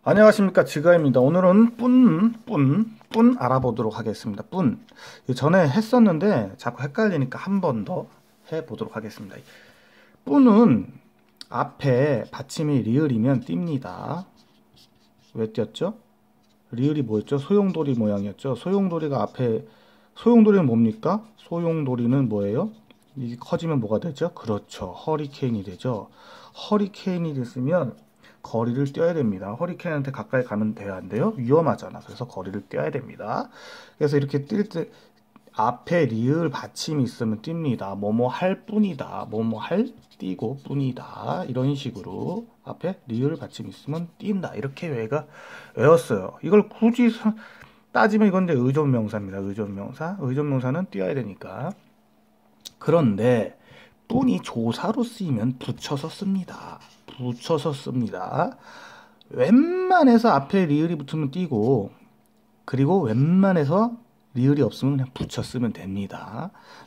안녕하십니까, 지가입니다. 오늘은 뿐 알아보도록 하겠습니다. 뿐. 전에 했었는데 자꾸 헷갈리니까 한 번 더 해보도록 하겠습니다. 뿐은 앞에 받침이 리을이면 띱니다. 왜 띄었죠? 리을이 뭐였죠? 소용돌이 모양이었죠. 소용돌이는 뭡니까? 소용돌이는 뭐예요? 이게 커지면 뭐가 되죠? 그렇죠. 허리케인이 되죠. 허리케인이 됐으면 거리를 뛰어야 됩니다. 허리케인한테 가까이 가면 돼야 안 돼요? 위험하잖아. 그래서 거리를 뛰어야 됩니다. 그래서 이렇게 뛸 때 앞에 리을 받침이 있으면 띱니다. 뭐뭐 할 뿐이다. 뭐뭐 할 띄고 뿐이다. 이런 식으로 앞에 리을 받침이 있으면 띈다. 이렇게 외웠어요. 이걸 굳이 따지면 이건 이제 의존명사입니다. 의존명사. 의존명사는 띄어야 되니까. 그런데 뿐이 조사로 쓰이면 붙여서 씁니다. 붙여서 씁니다. 웬만해서 앞에 리을이 붙으면 띄고, 그리고 웬만해서 리을이 없으면 그냥 붙여 쓰면 됩니다.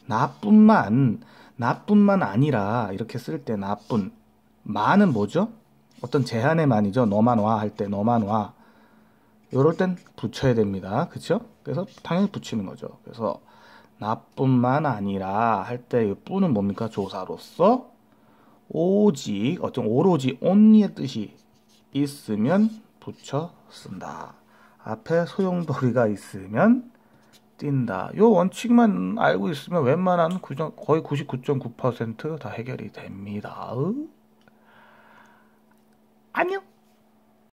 나뿐만 아니라 이렇게 쓸 때 나뿐. 만은 뭐죠? 어떤 제한의 만이죠. 너만 와 할 때 너만 와. 이럴 땐 붙여야 됩니다. 그쵸? 그래서 당연히 붙이는 거죠. 그래서 나뿐만 아니라 할 때 이 뿐은 뭡니까? 조사로서 오직 어떤 오로지 only의 뜻이 있으면 붙여 쓴다. 앞에 소용돌이가 있으면 띈다. 요 원칙만 알고 있으면 웬만한 거의 99.9%다 해결이 됩니다. 안녕.